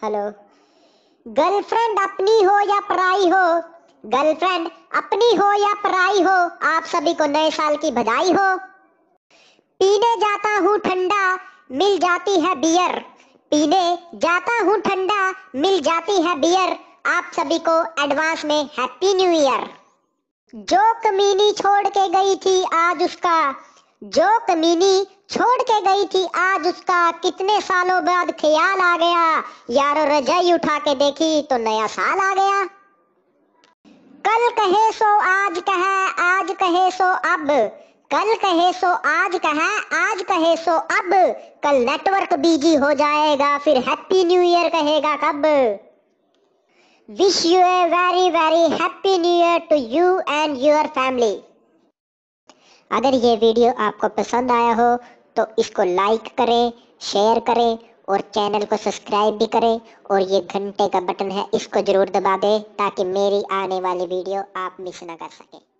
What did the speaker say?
Hello. Girlfriend अपनी हो या पराई हो, गर्लफ्रेंड अपनी हो या पराई हो, आप सभी को नए साल की बधाई हो। पीने जाता हूँ ठंडा, मिल जाती है बियर, पीने जाता हूँ ठंडा, मिल जाती है बियर, आप सभी को एडवांस में हैप्पी न्यू ईयर। जो कमीनी छोड़ के गई थी आज उसका, जो कमीनी छोड़ के गई थी आज उसका, कितने सालों बाद ख्याल आ गया, यारो रजाई उठा के देखी तो नया साल आ गया। कल कहे सो आज कहे, आज कहे सो अब, कल कहे सो आज कहे, आज कहे सो अब, कल नेटवर्क बिजी हो जाएगा फिर हैप्पी न्यू ईयर कहेगा कब। Wish you a very very happy new year to you and your family. अगर ये वीडियो आपको पसंद आया हो तो इसको लाइक करें, शेयर करें और चैनल को सब्सक्राइब भी करें, और ये घंटे का बटन है इसको जरूर दबा दें ताकि मेरी आने वाली वीडियो आप मिस ना कर सकें।